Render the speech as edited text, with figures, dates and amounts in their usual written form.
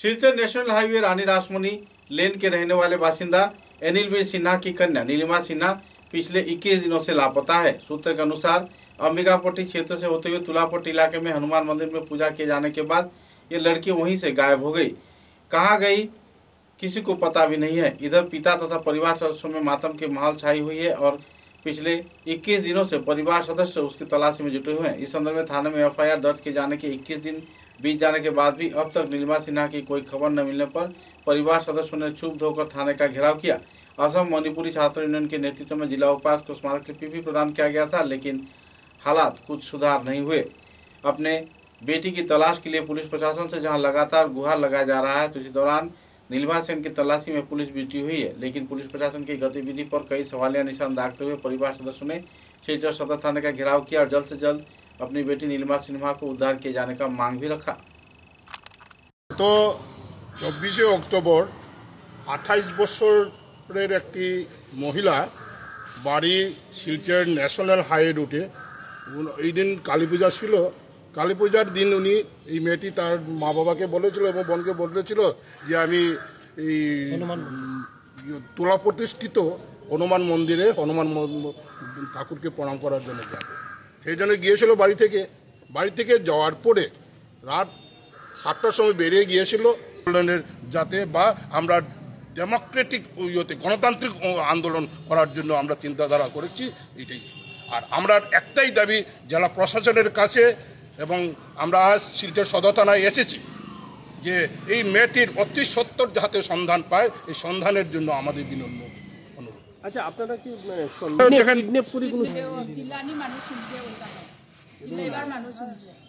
Silchar national highway Rani Rashmoni lane के रहने वाले बासिंदा अनिल सिन्हा की कन्या नीलिमा सिन्हा पिछले 21 दिनों से लापता है। सूत्र के अनुसार अंबिकापट्टी क्षेत्र से होते हुए तुलापट्टी इलाके में हनुमान मंदिर में पूजा किए जाने के बाद ये लड़की वहीं से गायब हो गई। कहाँ गई किसी को पता भी नहीं है। इधर पिता तथा परिवार सदस्यों में मातम की माहौल छाई हुई है और पिछले 21 दिनों से परिवार सदस्य उसकी तलाशी में जुटे हुए हैं। इस संदर्भ में थाने में एफआईआर दर्ज किए जाने के 21 दिन बीत जाने के बाद भी अब तक नीलिमा सिन्हा की कोई खबर न मिलने पर परिवार सदस्यों ने क्षुब्ध होकर थाने का घेराव किया। असम मणिपुरी छात्र यूनियन के नेतृत्व में जिला उपायुक्त को स्मारकलिपि भी प्रदान किया गया था, लेकिन हालात कुछ सुधार नहीं हुए। अपने बेटी की तलाश के लिए पुलिस प्रशासन से जहां लगातार गुहार लगाया जा रहा है, तो इसी दौरान नीलिमा सिन्हा की तलाशी में पुलिस भी जुटी हुई है। लेकिन पुलिस प्रशासन की गतिविधि पर कई सवालिया निशान दागते हुए परिवार सदस्यों ने सिलचर सदर थाने का घेराव किया और जल्द से जल्द अपनी बेटी नीलिमा सिन्हा को उद्धार किए जाने का मांग भी रखा। तो 24 अक्टोबर 28 বছরের একটি মহিলা বাড়ি শিলচর ন্যাশনাল হাইওয়ে রুটে। এই দিন কালী পূজা ছিল। কালী পূজার দিন উনি এই মেয়েটি তার মা বাবাকে বলেছিল এবং বোনকে বলেছিল যে আমি এই তোলা প্রতিষ্ঠিত হনুমান মন্দিরে হনুমান ঠাকুরকে প্রণাম করার জন্য যাবে। সেই জন্য গিয়েছিল বাড়ি থেকে যাওয়ার পরে রাত 7টার সময় বেরিয়ে গিয়েছিল যাতে বা আমরা ডেমোক্রেটিক গণতান্ত্রিক আন্দোলন করার জন্য আমরা চিন্তাধারা করেছি এটাই। আর আমরা একটাই দাবি জেলা প্রশাসনের কাছে এবং আমরা আজ শিলচর সদর থানায় এসেছি যে এই মেয়েটির অতি সত্বর যাতে সন্ধান পায়, এই সন্ধানের জন্য আমাদের বিনম্র অনুরোধ। আচ্ছা, আপনারা কি জিলানি মানুষ শুনছে, জিলা এবার মানুষ শুনছে।